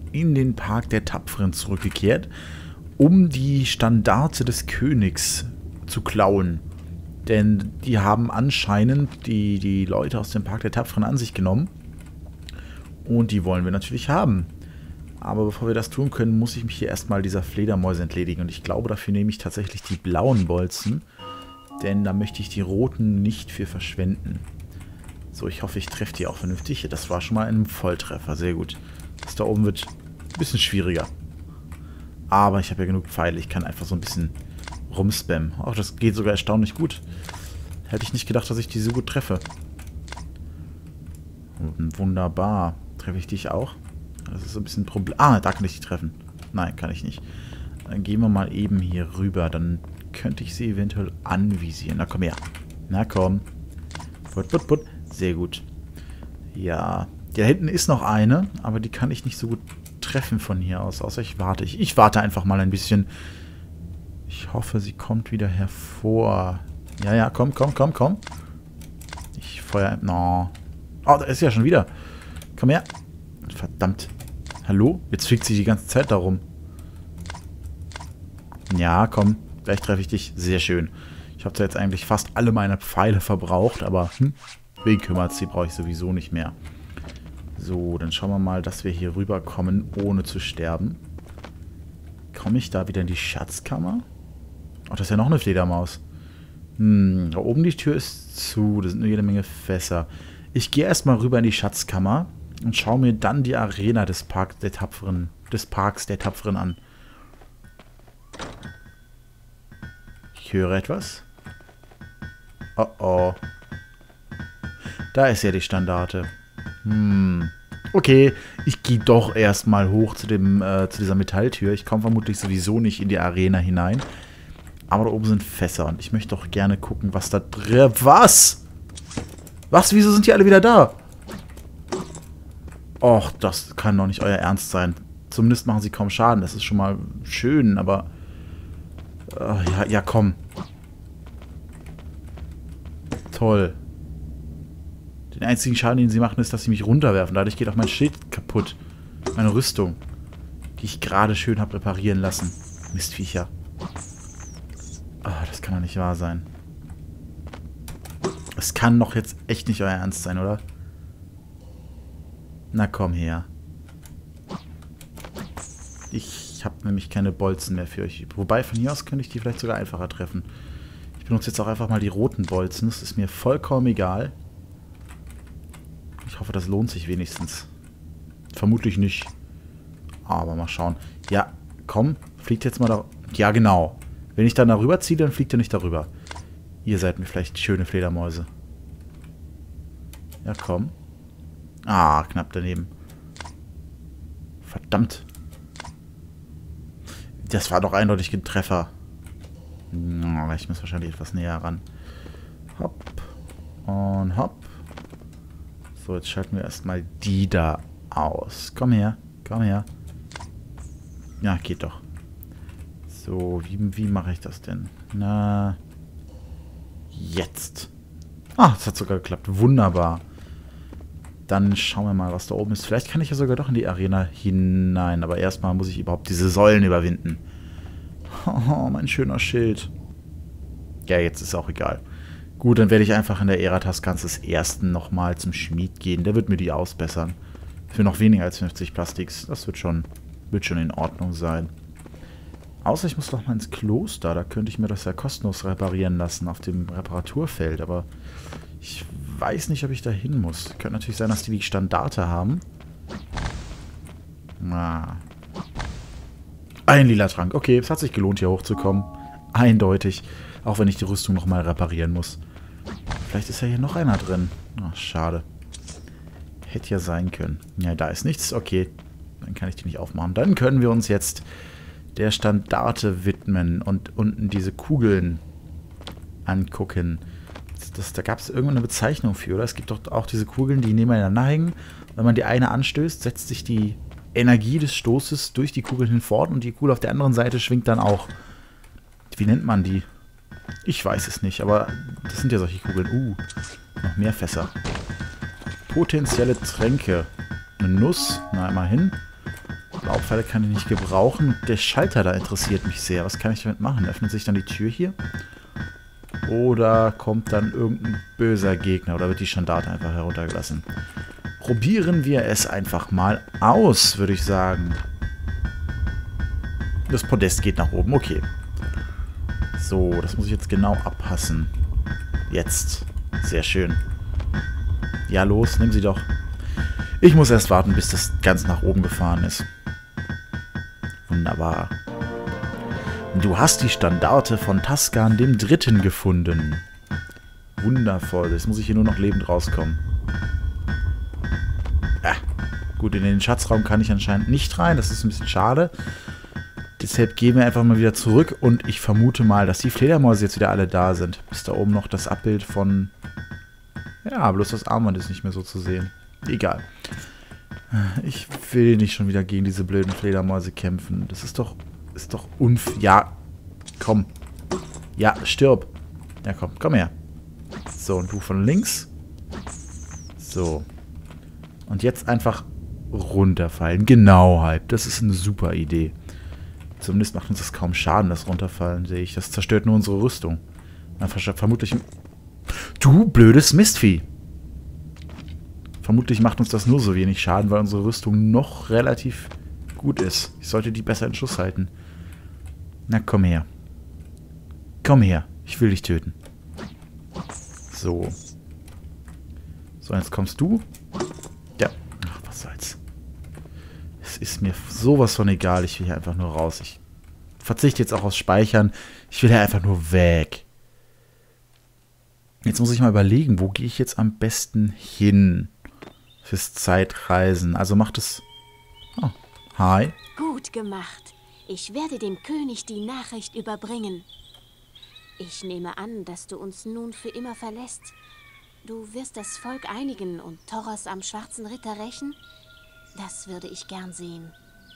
in den Park der Tapferen zurückgekehrt, um die Standarte des Königs zu klauen. Denn die haben anscheinend die Leute aus dem Park der Tapferen an sich genommen. Und die wollen wir natürlich haben. Aber bevor wir das tun können, muss ich mich hier erstmal dieser Fledermäuse entledigen. Und ich glaube, dafür nehme ich tatsächlich die blauen Bolzen. Denn da möchte ich die roten nicht für verschwenden. So, ich hoffe, ich treffe die auch vernünftig. Das war schon mal ein Volltreffer. Sehr gut. Das da oben wird ein bisschen schwieriger. Aber ich habe ja genug Pfeile. Ich kann einfach so ein bisschen rumspammen. Auch das geht sogar erstaunlich gut. Hätte ich nicht gedacht, dass ich die so gut treffe. Wunderbar. Treffe ich dich auch? Das ist so ein bisschen ein Problem. Ah, da kann ich die treffen. Nein, kann ich nicht. Dann gehen wir mal eben hier rüber. Dann könnte ich sie eventuell anvisieren. Na komm her. Na komm. Put, put, put. Sehr gut. Ja. Da hinten ist noch eine, aber die kann ich nicht so gut treffen von hier aus. Außer ich warte. Ich warte einfach mal ein bisschen. Ich hoffe, sie kommt wieder hervor. Ja, ja, komm, komm, komm, komm. Ich feuer... No. Oh, da ist sie ja schon wieder. Komm her. Verdammt. Hallo? Jetzt fliegt sie die ganze Zeit darum. Ja, komm. Gleich treffe ich dich. Sehr schön. Ich habe zwar jetzt eigentlich fast alle meine Pfeile verbraucht, aber wen kümmert's? Die brauche ich sowieso nicht mehr. So, dann schauen wir mal, dass wir hier rüberkommen, ohne zu sterben. Komme ich da wieder in die Schatzkammer? Ach, das ist ja noch eine Fledermaus. Da oben die Tür ist zu. Da sind nur jede Menge Fässer. Ich gehe erstmal rüber in die Schatzkammer und schaue mir dann die Arena des Parks der Tapferen an. Ich höre etwas. Oh oh. Da ist ja die Standarte. Okay, ich gehe doch erstmal hoch zu dieser Metalltür. Ich komme vermutlich sowieso nicht in die Arena hinein. Aber da oben sind Fässer und ich möchte doch gerne gucken, was da drin... Was? Was? Wieso sind die alle wieder da? Och, das kann doch nicht euer Ernst sein. Zumindest machen sie kaum Schaden. Das ist schon mal schön, aber... ja, ja, komm. Toll. Den einzigen Schaden, den sie machen, ist, dass sie mich runterwerfen. Dadurch geht auch mein Schild kaputt. Meine Rüstung. Die ich gerade schön habe reparieren lassen. Mistviecher. Das kann doch nicht wahr sein. Das kann doch jetzt echt nicht euer Ernst sein, oder? Na komm her. Ich habe nämlich keine Bolzen mehr für euch. Wobei, von hier aus könnte ich die vielleicht sogar einfacher treffen. Ich benutze jetzt auch einfach mal die roten Bolzen. Das ist mir vollkommen egal. Ich hoffe, das lohnt sich wenigstens. Vermutlich nicht. Aber mal schauen. Ja, komm, fliegt jetzt mal da... Ja, genau. Wenn ich dann darüber ziehe, dann fliegt er nicht darüber. Ihr seid mir vielleicht schöne Fledermäuse. Ja, komm. Ah, knapp daneben. Verdammt. Das war doch eindeutig ein Treffer. Aber ich muss wahrscheinlich etwas näher ran. Hopp. Und hopp. So, jetzt schalten wir erstmal die da aus. Komm her. Komm her. Ja, geht doch. So, wie mache ich das denn? Na. Jetzt. Ah, das hat sogar geklappt. Wunderbar. Dann schauen wir mal, was da oben ist. Vielleicht kann ich ja sogar doch in die Arena hinein. Aber erstmal muss ich überhaupt diese Säulen überwinden. Oh, mein schöner Schild. Ja, jetzt ist auch egal. Gut, dann werde ich einfach in der Ära Taskans des Ersten nochmal zum Schmied gehen. Der wird mir die ausbessern. Für noch weniger als 50 Plastiks. Das wird schon in Ordnung sein. Außer ich muss doch mal ins Kloster. Da könnte ich mir das ja kostenlos reparieren lassen auf dem Reparaturfeld. Aber ich weiß nicht, ob ich da hin muss. Könnte natürlich sein, dass die Standarte haben. Na. Ein lila Trank. Okay, es hat sich gelohnt, hier hochzukommen. Eindeutig. Auch wenn ich die Rüstung nochmal reparieren muss. Vielleicht ist ja hier noch einer drin. Ach, schade. Hätte ja sein können. Ja, da ist nichts. Okay, dann kann ich die nicht aufmachen. Dann können wir uns jetzt der Standarte widmen und unten diese Kugeln angucken. Da gab es irgendeine Bezeichnung für, oder? Es gibt doch auch diese Kugeln, die nebeneinander hängen. Wenn man die eine anstößt, setzt sich die Energie des Stoßes durch die Kugeln hinfort und die Kugel auf der anderen Seite schwingt dann auch. Wie nennt man die? Ich weiß es nicht, aber das sind ja solche Kugeln. Noch mehr Fässer. Potenzielle Tränke. Eine Nuss. Na, immerhin. Blaupfeile kann ich nicht gebrauchen. Der Schalter da interessiert mich sehr. Was kann ich damit machen? Öffnet sich dann die Tür hier? Oder kommt dann irgendein böser Gegner? Oder wird die Standarte einfach heruntergelassen? Probieren wir es einfach mal aus, würde ich sagen. Das Podest geht nach oben. Okay. So, das muss ich jetzt genau abpassen. Jetzt. Sehr schön. Ja, los, nimm sie doch. Ich muss erst warten, bis das ganz nach oben gefahren ist. Wunderbar. Du hast die Standarte von Taskan dem Dritten gefunden. Wundervoll. Jetzt muss ich hier nur noch lebend rauskommen. Gut, in den Schatzraum kann ich anscheinend nicht rein. Das ist ein bisschen schade. Deshalb gehen wir einfach mal wieder zurück. Und ich vermute mal, dass die Fledermäuse jetzt wieder alle da sind. Ist da oben noch das Abbild von... Ja, bloß das Armband ist nicht mehr so zu sehen. Egal. Ich will nicht schon wieder gegen diese blöden Fledermäuse kämpfen. Das ist doch Ja, komm. Ja, stirb. Ja, komm her. So, und du von links. So. Und jetzt einfach runterfallen. Genau, Hype. Das ist eine super Idee. Zumindest macht uns das kaum Schaden, das Runterfallen, sehe ich. Das zerstört nur unsere Rüstung. Vermutlich... Du blödes Mistvieh. Vermutlich macht uns das nur so wenig Schaden, weil unsere Rüstung noch relativ gut ist. Ich sollte die besser in Schuss halten. Na, komm her. Komm her. Ich will dich töten. So. So, jetzt kommst du. Ja. Ach, was soll's. Es ist mir sowas von egal. Ich will hier einfach nur raus. Ich verzichte jetzt auch aufs Speichern. Ich will hier einfach nur weg. Jetzt muss ich mal überlegen, wo gehe ich jetzt am besten hin fürs Zeitreisen. Also macht es... Oh, hi. Gut gemacht. Ich werde dem König die Nachricht überbringen. Ich nehme an, dass du uns nun für immer verlässt. Du wirst das Volk einigen und Toros am Schwarzen Ritter rächen? Das würde ich gern sehen.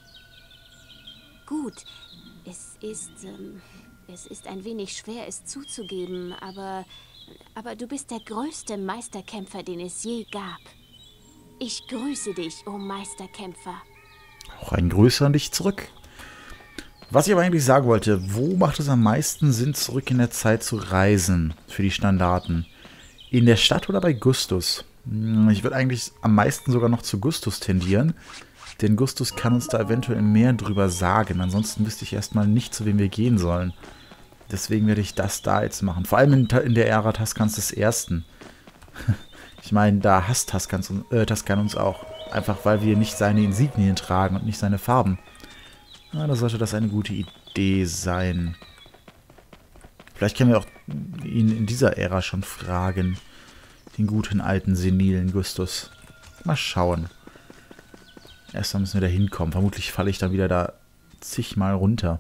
Gut, es ist ein wenig schwer, es zuzugeben, aber du bist der größte Meisterkämpfer, den es je gab. Ich grüße dich, o Meisterkämpfer. Auch ein Grüße an dich zurück. Was ich aber eigentlich sagen wollte, wo macht es am meisten Sinn, zurück in der Zeit zu reisen für die Standarten? In der Stadt oder bei Gustus? Ich würde eigentlich am meisten sogar noch zu Gustus tendieren, denn Gustus kann uns da eventuell mehr drüber sagen. Ansonsten wüsste ich erstmal nicht, zu wem wir gehen sollen. Deswegen werde ich das da jetzt machen. Vor allem in der Ära Taskans des Ersten. Ich meine, da hasst Taskan uns auch. Einfach weil wir nicht seine Insignien tragen und nicht seine Farben. Na, da sollte das eine gute Idee sein. Vielleicht können wir auch ihn in dieser Ära schon fragen. Den guten alten senilen Gustus. Mal schauen. Erstmal müssen wir da hinkommen. Vermutlich falle ich dann wieder da zigmal runter.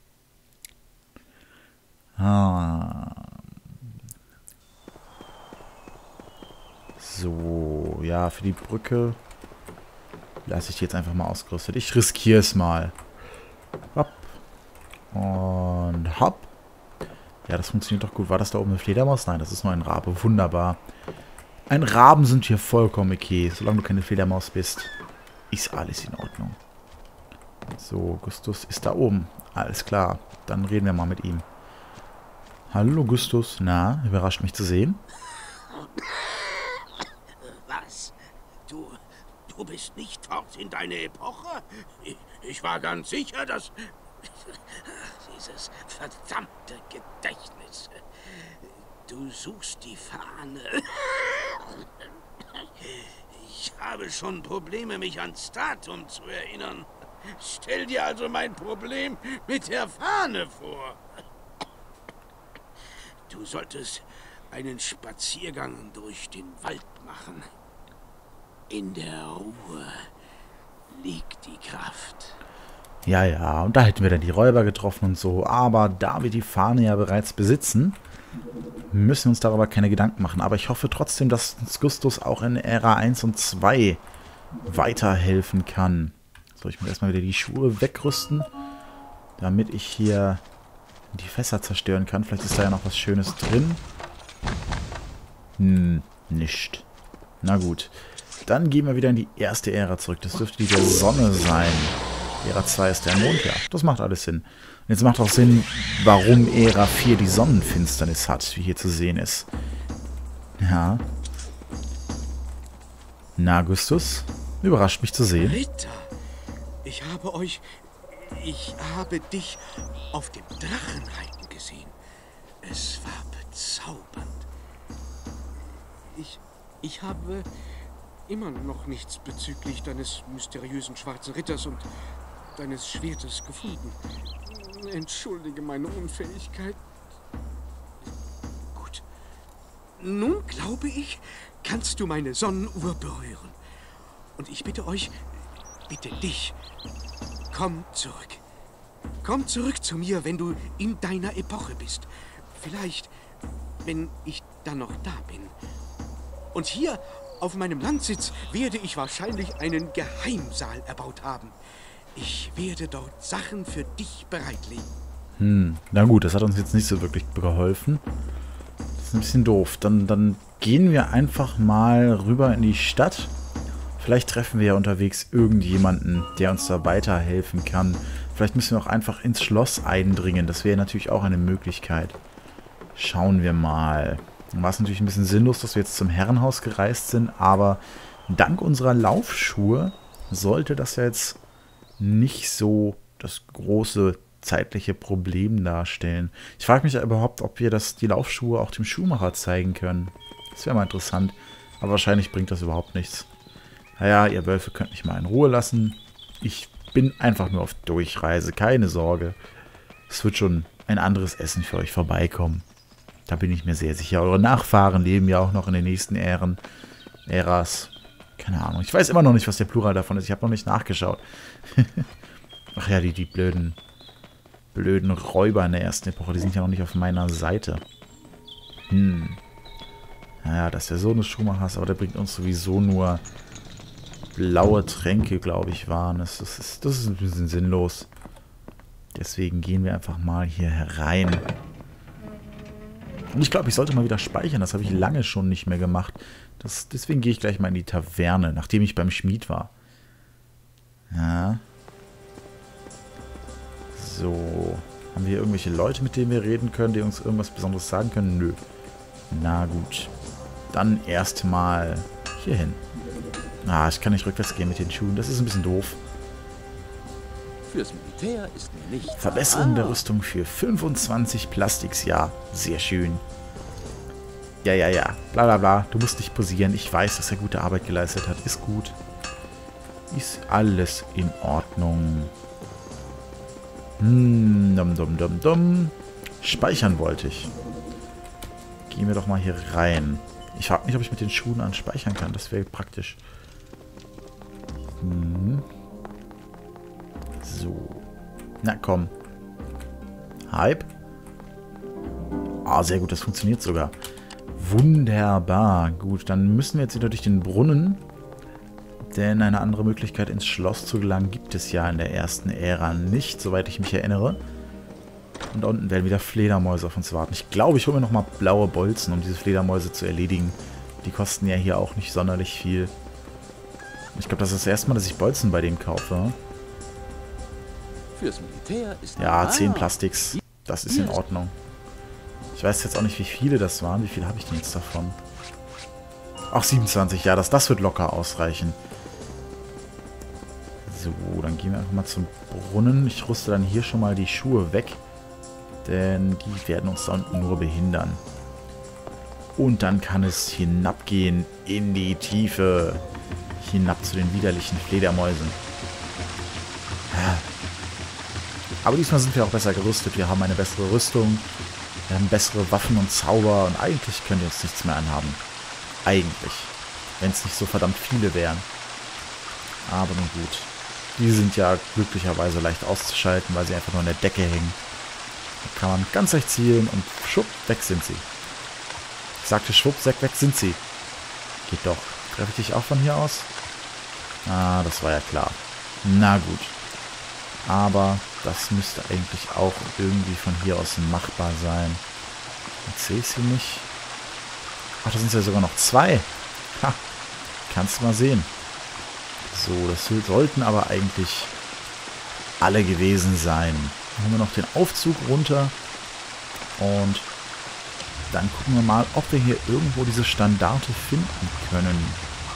So, ja, für die Brücke lasse ich die jetzt einfach mal ausgerüstet. Ich riskiere es mal. Hopp. Und hopp. Ja, das funktioniert doch gut. War das da oben eine Fledermaus? Nein, das ist nur ein Rabe. Wunderbar. Ein Raben sind hier vollkommen okay. Solange du keine Fledermaus bist, ist alles in Ordnung. So, Gustus ist da oben. Alles klar. Dann reden wir mal mit ihm. Hallo, Gustus. Na, überrascht mich zu sehen. Was? Du bist nicht fort in deine Epoche? Ich war ganz sicher, dass... Dieses verdammte Gedächtnis. Du suchst die Fahne. Ich habe schon Probleme, mich ans Datum zu erinnern. Stell dir also mein Problem mit der Fahne vor. Du solltest einen Spaziergang durch den Wald machen. In der Ruhe liegt die Kraft. Ja, ja, und da hätten wir dann die Räuber getroffen und so. Aber da wir die Fahne ja bereits besitzen, müssen wir uns darüber keine Gedanken machen. Aber ich hoffe trotzdem, dass uns Gustus auch in Ära 1 und 2 weiterhelfen kann. So, ich muss erstmal wieder die Schuhe wegrüsten, damit ich hier die Fässer zerstören kann. Vielleicht ist da ja noch was Schönes drin. Nicht. Na gut. Dann gehen wir wieder in die erste Ära zurück. Das dürfte die der Sonne sein. Ära 2 ist der Mond, ja. Das macht alles Sinn. Und jetzt macht auch Sinn, warum Ära 4 die Sonnenfinsternis hat, wie hier zu sehen ist. Ja. Na, Augustus? Überrascht mich zu sehen. Ritter, ich habe dich auf dem Drachen reiten gesehen. Es war bezaubernd. Ich habe immer noch nichts bezüglich deines mysteriösen schwarzen Ritters und deines Schwertes gefunden. Entschuldige meine Unfähigkeit. Gut. Nun, glaube ich, kannst du meine Sonnenuhr berühren. Und ich bitte dich, komm zurück. Komm zurück zu mir, wenn du in deiner Epoche bist. Vielleicht, wenn ich dann noch da bin. Und hier auf meinem Landsitz werde ich wahrscheinlich einen Geheimsaal erbaut haben. Ich werde dort Sachen für dich bereitlegen. Na gut, das hat uns jetzt nicht so wirklich geholfen. Das ist ein bisschen doof. Dann gehen wir einfach mal rüber in die Stadt. Vielleicht treffen wir ja unterwegs irgendjemanden, der uns da weiterhelfen kann. Vielleicht müssen wir auch einfach ins Schloss eindringen. Das wäre natürlich auch eine Möglichkeit. Schauen wir mal. Dann war es natürlich ein bisschen sinnlos, dass wir jetzt zum Herrenhaus gereist sind, aber dank unserer Laufschuhe sollte das ja jetzt nicht so das große zeitliche Problem darstellen. Ich frage mich ja überhaupt, ob wir die Laufschuhe auch dem Schuhmacher zeigen können. Das wäre mal interessant, aber wahrscheinlich bringt das überhaupt nichts. Naja, ihr Wölfe könnt mich mal in Ruhe lassen. Ich bin einfach nur auf Durchreise, keine Sorge. Es wird schon ein anderes Essen für euch vorbeikommen. Da bin ich mir sehr sicher. Eure Nachfahren leben ja auch noch in den nächsten Äras. Keine Ahnung. Ich weiß immer noch nicht, was der Plural davon ist. Ich habe noch nicht nachgeschaut. Ach ja, die blöden Räuber in der ersten Epoche, die sind ja noch nicht auf meiner Seite. Naja, das ist der Sohn des Schuhmachers, aber der bringt uns sowieso nur blaue Tränke, glaube ich, waren. Das ist ein bisschen sinnlos. Deswegen gehen wir einfach mal hier herein. Und ich glaube, ich sollte mal wieder speichern. Das habe ich lange schon nicht mehr gemacht. Deswegen gehe ich gleich mal in die Taverne, nachdem ich beim Schmied war. Ja. So. Haben wir hier irgendwelche Leute, mit denen wir reden können, die uns irgendwas Besonderes sagen können? Nö. Na gut. Dann erstmal hier hin. Ah, ich kann nicht rückwärts gehen mit den Schuhen. Das ist ein bisschen doof. Fürs Militär ist mir nicht. Verbesserung der Rüstung für 25 Plastiks. Ja, sehr schön. Ja. Bla bla bla. Du musst nicht posieren. Ich weiß, dass er gute Arbeit geleistet hat. Ist gut. Ist alles in Ordnung. Speichern wollte ich. Gehen wir doch mal hier rein. Ich frage mich, ob ich mit den Schuhen anspeichern kann. Das wäre praktisch. So. Na komm. Hype. Ah, sehr gut. Das funktioniert sogar. Wunderbar. Gut, dann müssen wir jetzt wieder durch den Brunnen. Denn eine andere Möglichkeit ins Schloss zu gelangen gibt es ja in der ersten Ära nicht, soweit ich mich erinnere. Und da unten werden wieder Fledermäuse auf uns warten. Ich glaube, ich hole mir nochmal blaue Bolzen, um diese Fledermäuse zu erledigen. Die kosten ja hier auch nicht sonderlich viel. Ich glaube, das ist das erste Mal, dass ich Bolzen bei denen kaufe. Fürs Militär ist ja, 10 Plastiks. Das ist in Ordnung. Ich weiß jetzt auch nicht, wie viele das waren. Wie viel habe ich denn jetzt davon? Ach, 27. Ja, das wird locker ausreichen. So, dann gehen wir einfach mal zum Brunnen. Ich rüste dann hier schon mal die Schuhe weg. Denn die werden uns da unten nur behindern. Und dann kann es hinabgehen in die Tiefe. Hinab zu den widerlichen Fledermäusen. Ja. Aber diesmal sind wir auch besser gerüstet. Wir haben eine bessere Rüstung. Wir haben bessere Waffen und Zauber. Und eigentlich können wir uns nichts mehr anhaben. Eigentlich. Wenn es nicht so verdammt viele wären. Aber nun gut. Die sind ja glücklicherweise leicht auszuschalten, weil sie einfach nur an der Decke hängen. Da kann man ganz leicht zielen und schwupp, weg sind sie. Ich sagte schwupp, weg sind sie. Geht doch. Treffe ich dich auch von hier aus? Ah, das war ja klar. Na gut. Aber das müsste eigentlich auch irgendwie von hier aus machbar sein. Jetzt sehe ich sie nicht. Ach, da sind ja sogar noch 2. Ha, kannst du mal sehen. So, das sollten aber eigentlich alle gewesen sein. Dann haben wir noch den Aufzug runter. Und dann gucken wir mal, ob wir hier irgendwo diese Standarte finden können.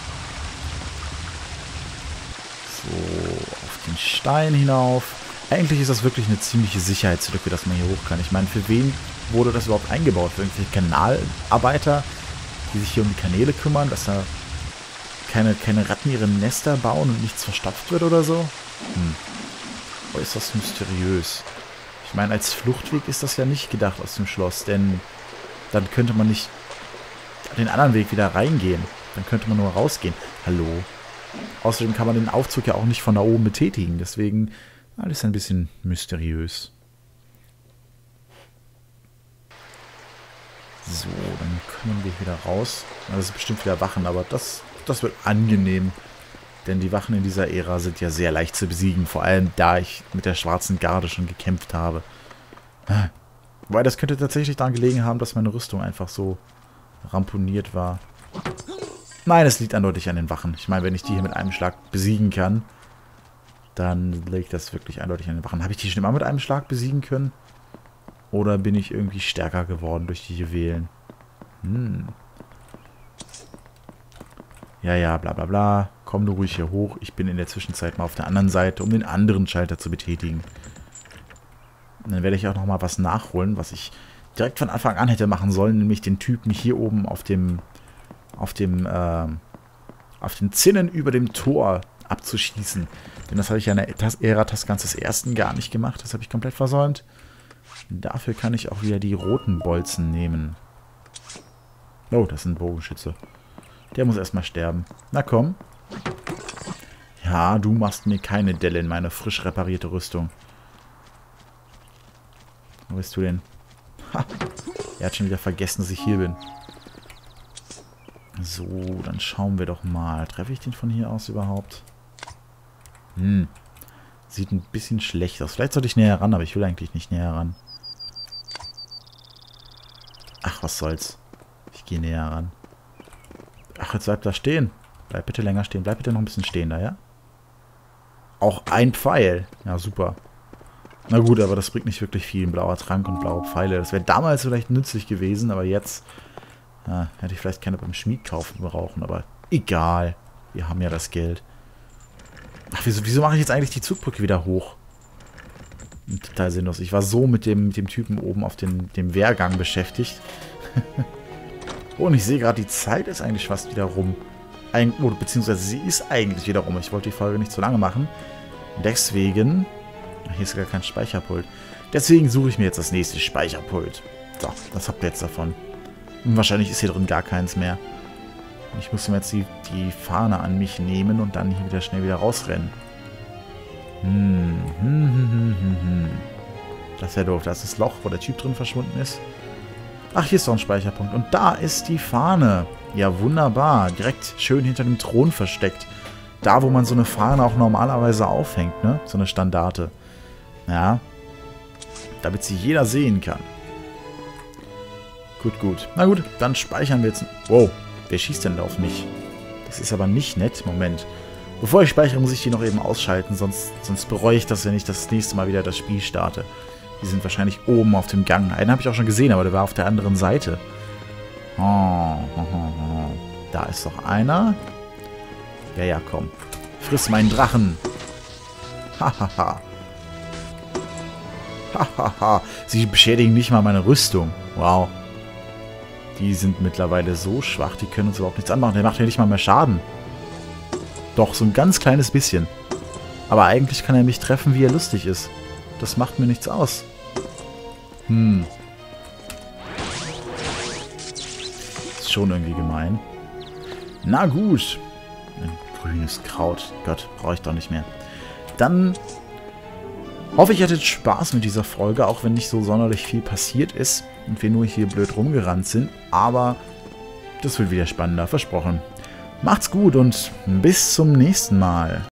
So, auf den Stein hinauf. Eigentlich ist das wirklich eine ziemliche Sicherheitslücke, dass man hier hoch kann. Ich meine, für wen wurde das überhaupt eingebaut? Für irgendwelche Kanalarbeiter, die sich hier um die Kanäle kümmern, dass da keine Ratten ihre Nester bauen und nichts verstopft wird oder so? Aber ist das mysteriös. Ich meine, als Fluchtweg ist das ja nicht gedacht aus dem Schloss, denn dann könnte man nicht den anderen Weg wieder reingehen. Dann könnte man nur rausgehen. Hallo? Außerdem kann man den Aufzug ja auch nicht von da oben betätigen, deswegen alles ein bisschen mysteriös. So, dann können wir wieder raus. Das ist bestimmt wieder Wachen, aber das wird angenehm. Denn die Wachen in dieser Ära sind ja sehr leicht zu besiegen. Vor allem, da ich mit der schwarzen Garde schon gekämpft habe. Wobei, das könnte tatsächlich daran gelegen haben, dass meine Rüstung einfach so ramponiert war. Nein, es liegt eindeutig an den Wachen. Ich meine, wenn ich die hier mit einem Schlag besiegen kann, dann liegt das wirklich eindeutig an den Wachen. Habe ich die schon immer mit einem Schlag besiegen können? Oder bin ich irgendwie stärker geworden durch die Juwelen? Ja, bla bla bla. Komm du ruhig hier hoch. Ich bin in der Zwischenzeit mal auf der anderen Seite, um den anderen Schalter zu betätigen. Und dann werde ich auch nochmal was nachholen, was ich direkt von Anfang an hätte machen sollen, nämlich den Typen hier oben auf den Zinnen über dem Tor abzuschießen. Denn das habe ich ja in der Ära Taskans des Ersten gar nicht gemacht. Das habe ich komplett versäumt. Dafür kann ich auch wieder die roten Bolzen nehmen. Oh, das ist ein Bogenschütze. Der muss erstmal sterben. Na komm. Ja, du machst mir keine Delle in meine frisch reparierte Rüstung. Wo bist du denn? Ha! Er hat schon wieder vergessen, dass ich hier bin. So, dann schauen wir doch mal. Treffe ich den von hier aus überhaupt? Sieht ein bisschen schlecht aus. Vielleicht sollte ich näher ran, aber ich will eigentlich nicht näher ran. Ach, was soll's. Ich gehe näher ran. Ach, jetzt bleibt da stehen. Bleib bitte länger stehen. Bleib bitte noch ein bisschen stehen da, ja? Auch ein Pfeil. Ja, super. Na gut, aber das bringt nicht wirklich viel. Ein blauer Trank und blaue Pfeile. Das wäre damals vielleicht nützlich gewesen, aber jetzt hätte ich vielleicht keine beim Schmied kaufen brauchen. Aber egal. Wir haben ja das Geld. Ach, wieso mache ich jetzt eigentlich die Zugbrücke wieder hoch? Total sinnlos. Ich war so mit dem Typen oben auf dem Wehrgang beschäftigt. Und ich sehe gerade, die Zeit ist eigentlich fast wieder rum. Beziehungsweise sie ist eigentlich wieder rum. Ich wollte die Folge nicht zu lange machen. Deswegen... Hier ist gar kein Speicherpult. Deswegen suche ich mir jetzt das nächste Speicherpult. So, das habt ihr jetzt davon. Und wahrscheinlich ist hier drin gar keins mehr. Ich muss mir jetzt die Fahne an mich nehmen und dann hier wieder schnell wieder rausrennen. Das ist ja doof. Da ist das Loch, wo der Typ drin verschwunden ist. Ach, hier ist doch ein Speicherpunkt. Und da ist die Fahne. Ja, wunderbar. Direkt schön hinter dem Thron versteckt. Da, wo man so eine Fahne auch normalerweise aufhängt, ne? So eine Standarte. Ja. Damit sie jeder sehen kann. Gut. Na gut, dann speichern wir jetzt... Wow, wer schießt denn da auf mich? Das ist aber nicht nett. Moment. Bevor ich speichere, muss ich die noch eben ausschalten, sonst bereue ich das, wenn ich das nächste Mal wieder das Spiel starte. Die sind wahrscheinlich oben auf dem Gang. Einen habe ich auch schon gesehen, aber der war auf der anderen Seite. Da ist doch einer. Ja, komm. Friss meinen Drachen. Hahaha. Sie beschädigen nicht mal meine Rüstung. Wow. Die sind mittlerweile so schwach, die können uns überhaupt nichts anmachen. Der macht ja nicht mal mehr Schaden. Doch, so ein ganz kleines bisschen. Aber eigentlich kann er mich treffen, wie er lustig ist. Das macht mir nichts aus. Ist schon irgendwie gemein. Na gut. Ein grünes Kraut. Gott, brauche ich doch nicht mehr. Dann hoffe ich, ihr hattet Spaß mit dieser Folge, auch wenn nicht so sonderlich viel passiert ist und wir nur hier blöd rumgerannt sind. Aber das wird wieder spannender, versprochen. Macht's gut und bis zum nächsten Mal.